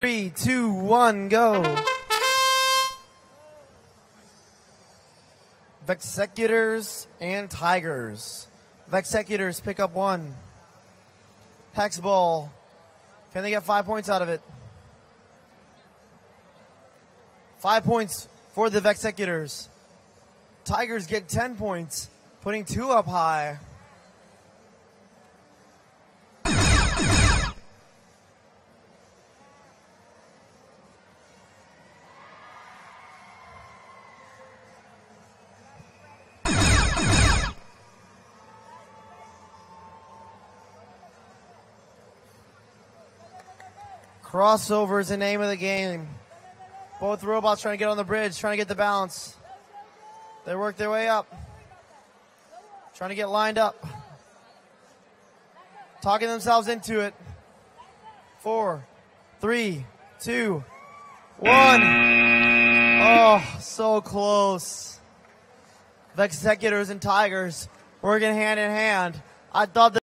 3, 2, 1, go. Vexecutors and Tigers. Vexecutors pick up 1. Hex ball. Can they get 5 points out of it? 5 points for the Vexecutors. Tigers get 10 points, putting 2 up high. Crossover is the name of the game. Both robots trying to get on the bridge, trying to get the balance. They work their way up. Trying to get lined up. Talking themselves into it. 4, 3, 2, 1. Oh, so close. Vexecutors and Tigers working hand in hand. I thought that